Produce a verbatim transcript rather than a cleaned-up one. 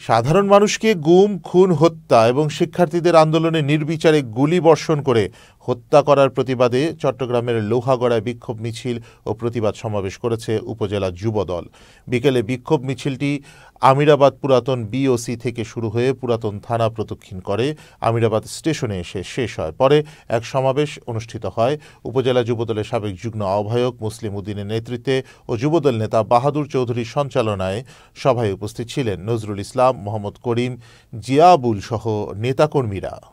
সাধারণ মানুষকে গুম, খুন, হত্যা এবং শিক্ষার্থীদের আন্দোলনে নির্বিচারে গুলি বর্ষণ করে হত্যা করার প্রতিবাদে চট্টগ্রামের লোহাগড়ায় বিক্ষোভ মিছিল ও প্রতিবাদ সমাবেশ করেছে উপজেলা যুবদল। বিকেলে বিক্ষোভ মিছিলটি আমিরাবাদ পুরাতন বিওসি থেকে শুরু হয়ে পুরাতন থানা প্রদক্ষিণ করে আমিরাবাদ স্টেশনে এসে শেষ হয়। পরে এক সমাবেশ অনুষ্ঠিত হয়। উপজেলা যুবদলের সাবেক যুগ্ম আহ্বায়ক মুসলিম উদ্দিনের নেতৃত্বে ও যুবদল নেতা বাহাদুর চৌধুরীর সঞ্চালনায় সভায় উপস্থিত ছিলেন নজরুল ইসলাম, মোহাম্মদ করিম, জিয়াবুল সহ নেতাকর্মীরা।